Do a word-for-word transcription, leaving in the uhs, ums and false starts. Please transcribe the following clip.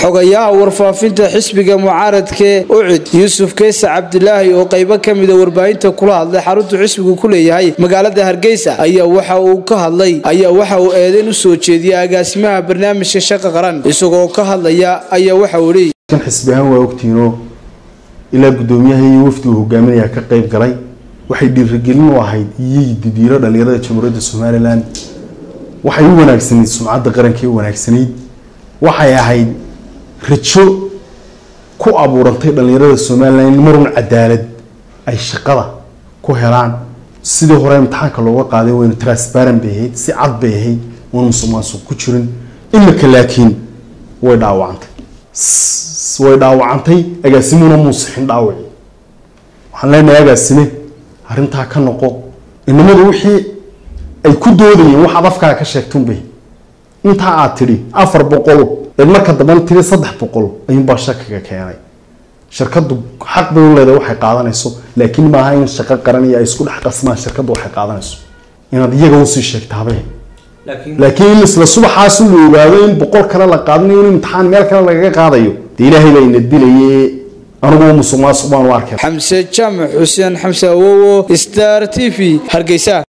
xogayaha warfaafinta xisbiga mucaaradka ucid Yuusuf Kaysa Cabdilaahi oo qaybo kamida warbaahinta kula hadlay xarunta xisbigu ku leeyahay magaalada Hargeysa ayaa waxa uu ka hadlay ayaa waxa uu eedeyn u soo jeediyay agaasimaha barnaamijka shaqo qaran isagoo ka hadlaya ayaa waxa uu leeyahay kan xisbigan waa ogtiino ila gudoomiyaha iyo wafdiga hogaaminaya ka qayb galay waxay dhiirigelin u ahayd iyay dhalinyarada Jamhuuriyadda Soomaaliland waxay u wanaagsaneyd sumcadda qaranka ee wanaagsaneyd waxay ahayd rajo ku abuurantay dhalinyarada Soomaaliland marun cadaalad ay shaqada ku helaan sidoo hore imtixaanka looga qaaday weyn transparent bay si cad bay oo musuqmaasuq ku jirin imika laakiin way dhaawacantay way dhaawacantay agaasimuuna muusixin dhaawac waxaan leenahay agaasime arinta ka noqo inamadu wixii ay ku doodayeen waxa afka ka sheegtun bay inta aad tiri afar boqol ee marka daban tiri saddex boqol ayuu baa shaqaga keenay shirkadu xaq bay u leedahay waxay qaadanayso laakiin ma aha in shaqo qaran iyo isku dhax qasmaan shirkadu waxay qaadanayso inaad iyaga u sii sheegtaabay laakiin isla subaxaas uu ogaado in boqol kale la qaadanayo in imtixaan meel kale laga qaadayo ilaahay baa ina dilayay anigu musuqmaasuq baan u arkay Xamse Jaamac Xuseen Xamse Awowo Star T V Hargeysa.